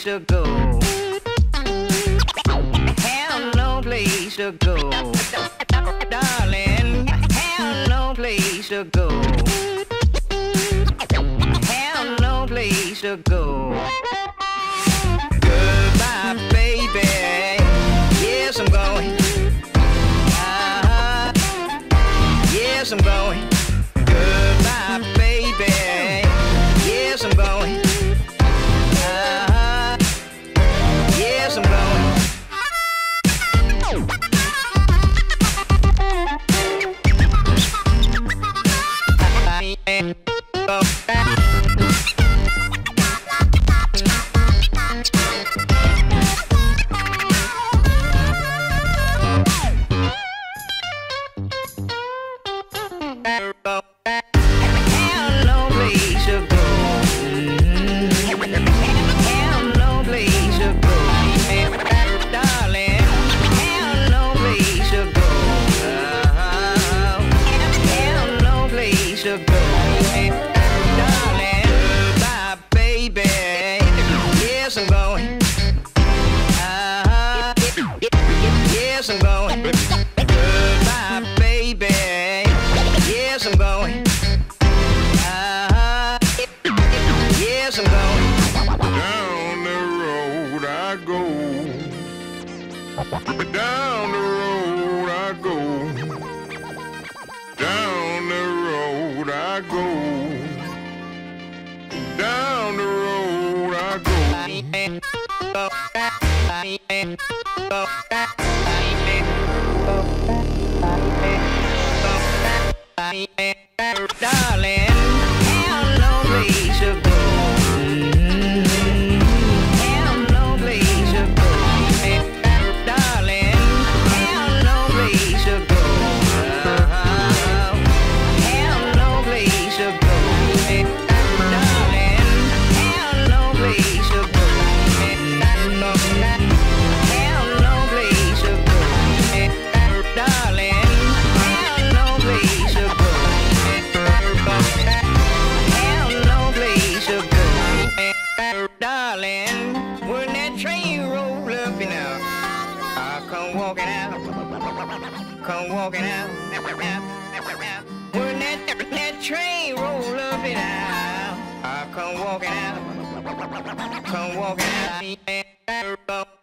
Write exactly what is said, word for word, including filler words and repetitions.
to go. Have no place to go. Darling, have no place to go. Have no place to go. Goodbye, baby. Yes, I'm going. Uh-huh. Yes, I'm going. Goodbye, baby. Yes, I'm going. Uh-huh. Yes, I'm going. Yes, I'm going. Uh-huh. Yes, I'm going. Goodbye, baby. Yes, I'm going. Uh-huh. Yes, I'm going. Down the road I go. Down the road I go. Down the road I go. Down the road I go. Darling, have no place to go. Have no place to go. Darling, have no place to go. Have no place to go. Darling, have no place to go. Have no place to go. Darling, have no place to go. Have no place to go. Darling, when that train roll up and out, I come walking out, come walking out. When that, that train roll up and out, I come walking out, come walking out.